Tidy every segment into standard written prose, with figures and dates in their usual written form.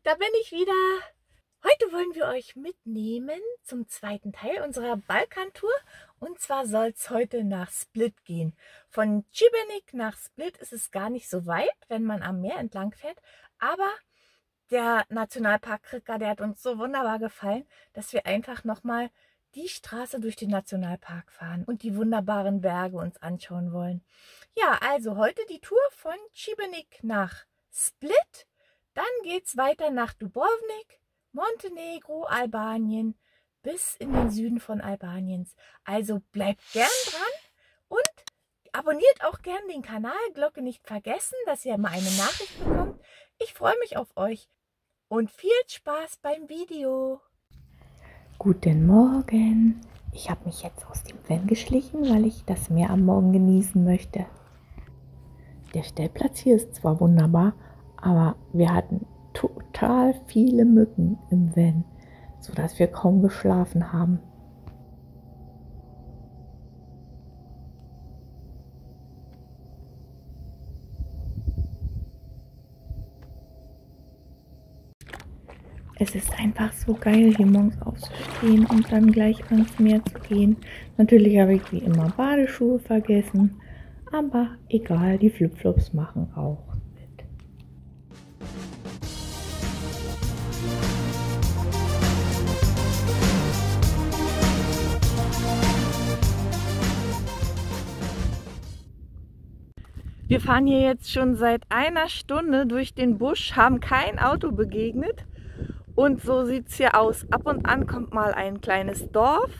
da bin ich wieder. Heute wollen wir euch mitnehmen zum zweiten Teil unserer Balkantour. Und zwar soll es heute nach Split gehen. Von Šibenik nach Split ist es gar nicht so weit, wenn man am Meer entlang fährt. Aber der Nationalpark Krka, der hat uns so wunderbar gefallen, dass wir einfach nochmal die Straße durch den Nationalpark fahren und die wunderbaren Berge uns anschauen wollen. Ja, also heute die Tour von Šibenik nach Split. Dann geht es weiter nach Dubrovnik, Montenegro, Albanien bis in den Süden von Albaniens. Also bleibt gern dran und abonniert auch gern den Kanal. Glocke nicht vergessen, dass ihr immer eine Nachricht bekommt. Ich freue mich auf euch und viel Spaß beim Video. Guten Morgen. Ich habe mich jetzt aus dem Van geschlichen, weil ich das Meer am Morgen genießen möchte. Der Stellplatz hier ist zwar wunderbar, aber wir hatten total viele Mücken im Van, sodass wir kaum geschlafen haben. Es ist einfach so geil, hier morgens aufzustehen und dann gleich ans Meer zu gehen. Natürlich habe ich wie immer Badeschuhe vergessen, aber egal, die Flipflops machen auch mit. Wir fahren hier jetzt schon seit einer Stunde durch den Busch, haben kein Auto begegnet. Und so sieht es hier aus. Ab und an kommt mal ein kleines Dorf.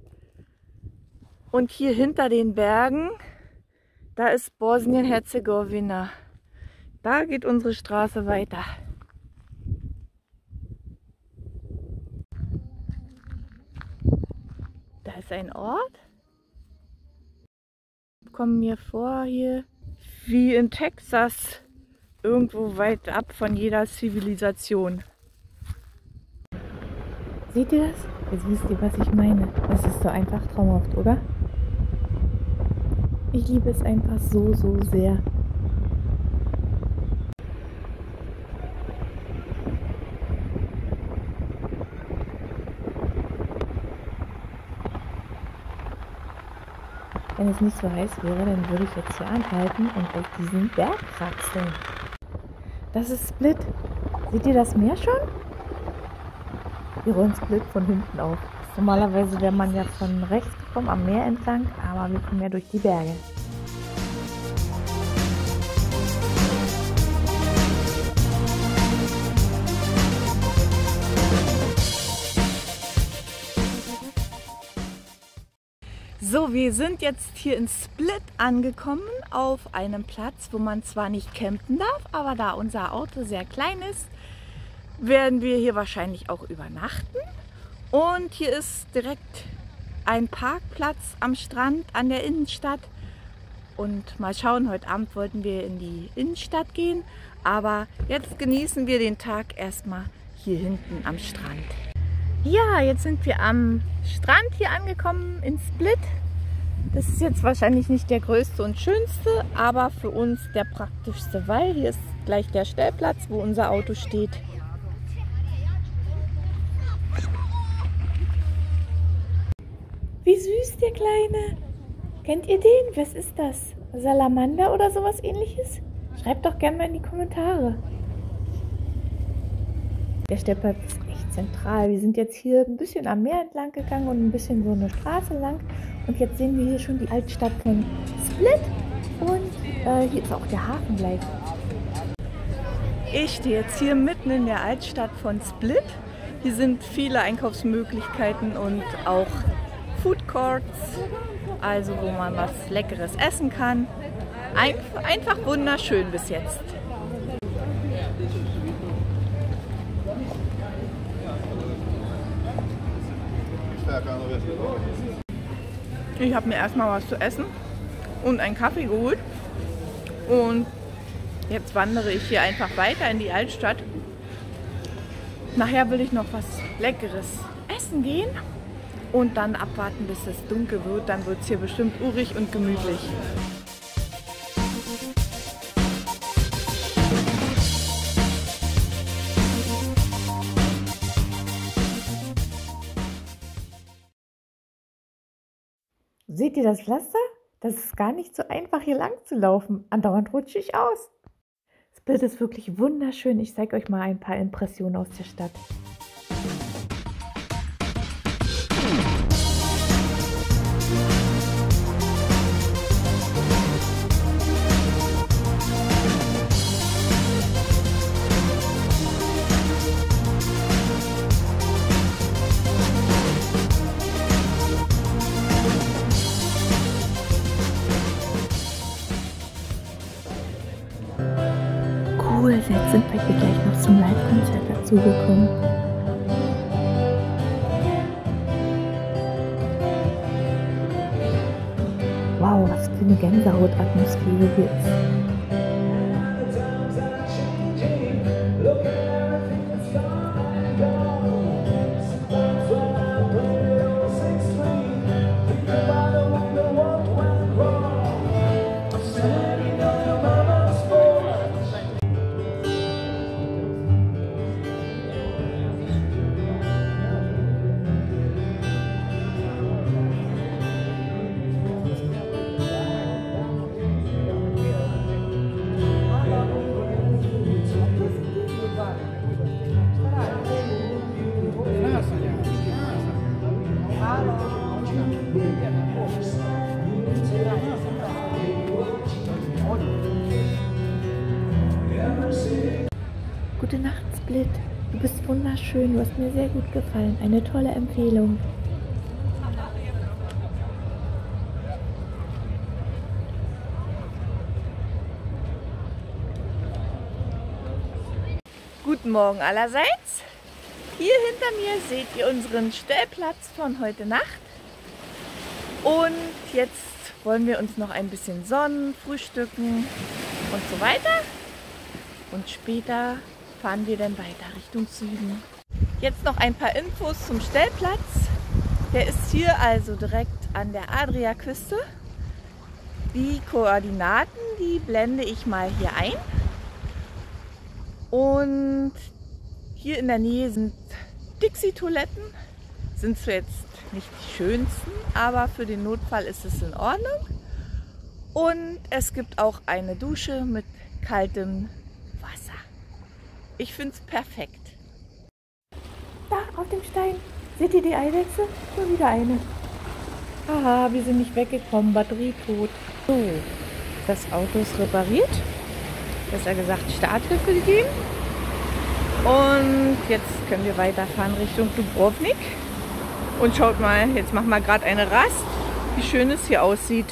Und hier hinter den Bergen, da ist Bosnien-Herzegowina. Da geht unsere Straße weiter. Da ist ein Ort. Kommen mir vor hier wie in Texas, irgendwo weit ab von jeder Zivilisation. Seht ihr das? Jetzt wisst ihr, was ich meine. Das ist so einfach traumhaft, oder? Ich liebe es einfach so, so sehr. Wenn es nicht so heiß wäre, dann würde ich jetzt hier anhalten und auf diesen Berg kraxeln. Das ist Split. Seht ihr das Meer schon? Wir rollen Split von hinten auf. Normalerweise wäre man ja von rechts gekommen, am Meer entlang, aber wir kommen ja durch die Berge. So, wir sind jetzt hier in Split angekommen, auf einem Platz, wo man zwar nicht campen darf, aber da unser Auto sehr klein ist, werden wir hier wahrscheinlich auch übernachten. Und hier ist direkt ein Parkplatz am Strand an der Innenstadt. Und mal schauen, heute Abend wollten wir in die Innenstadt gehen, aber jetzt genießen wir den Tag erstmal hier hinten am Strand. Ja, jetzt sind wir am Strand hier angekommen in Split. Das ist jetzt wahrscheinlich nicht der größte und schönste, aber für uns der praktischste, weil hier ist gleich der Stellplatz, wo unser Auto steht. Wie süß, der Kleine. Kennt ihr den? Was ist das? Salamander oder sowas ähnliches? Schreibt doch gerne mal in die Kommentare. Der Stellplatz ist echt zentral. Wir sind jetzt hier ein bisschen am Meer entlang gegangen und ein bisschen so eine Straße lang. Und jetzt sehen wir hier schon die Altstadt von Split. Und hier ist auch der Hafen gleich. Ich stehe jetzt hier mitten in der Altstadt von Split. Hier sind viele Einkaufsmöglichkeiten und auch Food Courts, also wo man was Leckeres essen kann. Einfach wunderschön bis jetzt. Ich habe mir erstmal was zu essen und einen Kaffee geholt und jetzt wandere ich hier einfach weiter in die Altstadt. Nachher will ich noch was Leckeres essen gehen. Und dann abwarten, bis es dunkel wird. Dann wird es hier bestimmt urig und gemütlich. seht ihr das Pflaster? Das ist gar nicht so einfach, hier lang zu laufen. Andauernd rutsche ich aus. Das Bild ist wirklich wunderschön. Ich zeige euch mal ein paar Impressionen aus der Stadt. Cool, jetzt sind wir hier gleich noch zum Live-Konzert dazugekommen. Wow, was für eine Gänsehautatmosphäre hier ist. Gute Nacht, Split. Du bist wunderschön. Du hast mir sehr gut gefallen. Eine tolle Empfehlung. Guten Morgen allerseits. Hier hinter mir seht ihr unseren Stellplatz von heute Nacht. Und jetzt wollen wir uns noch ein bisschen sonnen, frühstücken und so weiter. Und später fahren wir dann weiter Richtung Süden. Jetzt noch ein paar Infos zum Stellplatz. Der ist hier also direkt an der Adriaküste. Die Koordinaten, die blende ich mal hier ein. Und hier in der Nähe sind Dixie-Toiletten. Sind zwar jetzt nicht die schönsten, aber für den Notfall ist es in Ordnung. Und es gibt auch eine Dusche mit kaltem Wasser. Ich finde es perfekt. Da auf dem Stein, seht ihr die Eidechse? Nur wieder eine. Aha, wir sind nicht weggekommen, Batterie tot. So, das Auto ist repariert. Besser gesagt Starthilfe gegeben. Und jetzt können wir weiterfahren Richtung Dubrovnik. Und schaut mal, jetzt machen wir gerade eine Rast, wie schön es hier aussieht.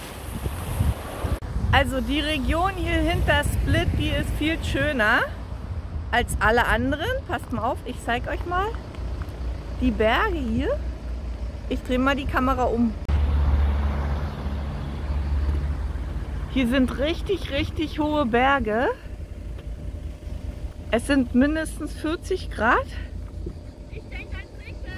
Also die Region hier hinter Split, die ist viel schöner als alle anderen. Passt mal auf, ich zeige euch mal die Berge hier. Ich drehe mal die Kamera um. Hier sind richtig, richtig hohe Berge. Es sind mindestens 40 Grad. Ich denke an Trinken.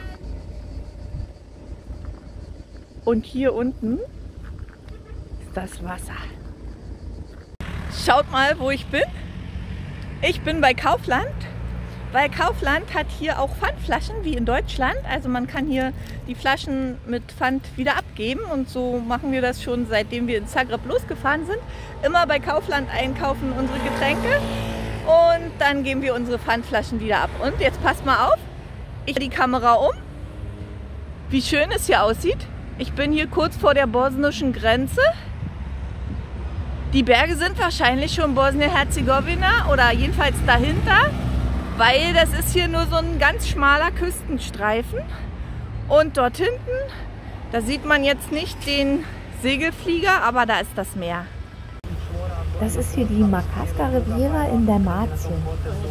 Und hier unten ist das Wasser. Schaut mal, wo ich bin. Ich bin bei Kaufland, weil Kaufland hat hier auch Pfandflaschen wie in Deutschland. Also man kann hier die Flaschen mit Pfand wieder abgeben und so machen wir das schon seitdem wir in Zagreb losgefahren sind. Immer bei Kaufland einkaufen unsere Getränke und dann geben wir unsere Pfandflaschen wieder ab. Und jetzt passt mal auf, ich drehe die Kamera um, wie schön es hier aussieht. Ich bin hier kurz vor der bosnischen Grenze. Die Berge sind wahrscheinlich schon Bosnien-Herzegowina oder jedenfalls dahinter, weil das ist hier nur so ein ganz schmaler Küstenstreifen. Und dort hinten, da sieht man jetzt nicht den Segelflieger, aber da ist das Meer. Das ist hier die Makarska Riviera in Dalmatien.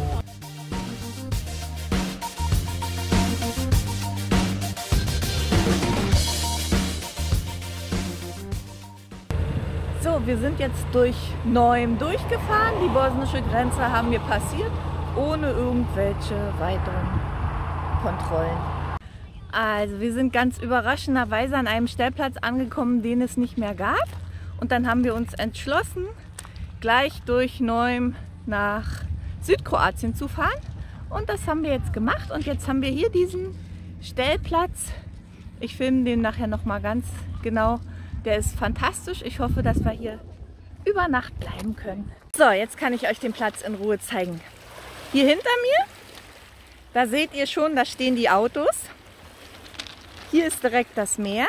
So, wir sind jetzt durch Neum durchgefahren. Die bosnische Grenze haben wir passiert, ohne irgendwelche weiteren Kontrollen. Also, wir sind ganz überraschenderweise an einem Stellplatz angekommen, den es nicht mehr gab. Und dann haben wir uns entschlossen, gleich durch Neum nach Südkroatien zu fahren. Und das haben wir jetzt gemacht. Und jetzt haben wir hier diesen Stellplatz Ich filme den nachher nochmal ganz genau. Der ist fantastisch. Ich hoffe, dass wir hier über Nacht bleiben können. So, jetzt kann ich euch den Platz in Ruhe zeigen. Hier hinter mir, da seht ihr schon, da stehen die Autos. Hier ist direkt das Meer.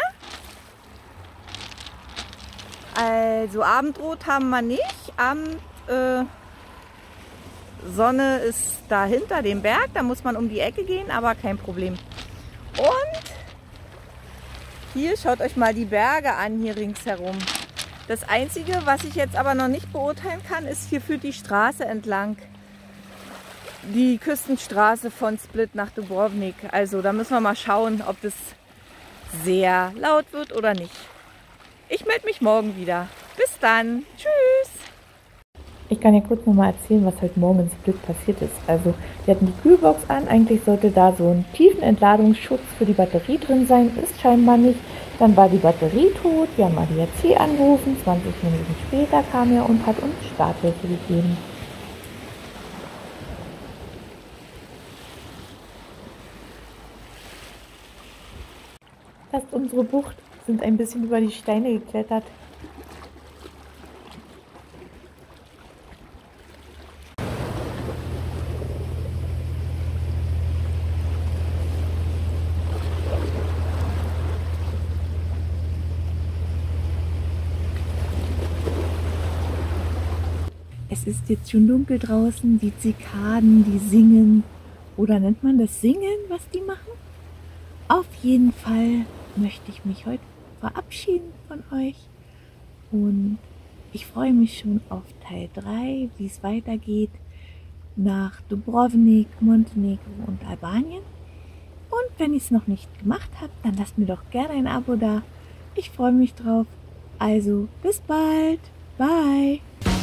Also Abendrot haben wir nicht. Sonne ist da hinter dem Berg, da muss man um die Ecke gehen, aber kein Problem. Und hier schaut euch mal die Berge an, hier ringsherum. Das Einzige, was ich jetzt aber noch nicht beurteilen kann, ist, hier führt die Straße entlang. Die Küstenstraße von Split nach Dubrovnik. Also da müssen wir mal schauen, ob das sehr laut wird oder nicht. Ich melde mich morgen wieder. Bis dann. Tschüss. Ich kann ja kurz nochmal erzählen, was heute Morgen in Split passiert ist. Also wir hatten die Kühlbox an, eigentlich sollte da so ein Tiefenentladungsschutz für die Batterie drin sein, ist scheinbar nicht. Dann war die Batterie tot, wir haben ADAC angerufen, 20 Minuten später kam er und hat uns Starthilfe gegeben. Fast unsere Bucht, sind ein bisschen über die Steine geklettert. Es ist jetzt schon dunkel draußen, die Zikaden, die singen. Oder nennt man das Singen, was die machen? Auf jeden Fall möchte ich mich heute verabschieden von euch. Und ich freue mich schon auf Teil 3, wie es weitergeht nach Dubrovnik, Montenegro und Albanien. Und wenn ihr es noch nicht gemacht habt, dann lasst mir doch gerne ein Abo da. Ich freue mich drauf. Also bis bald. Bye.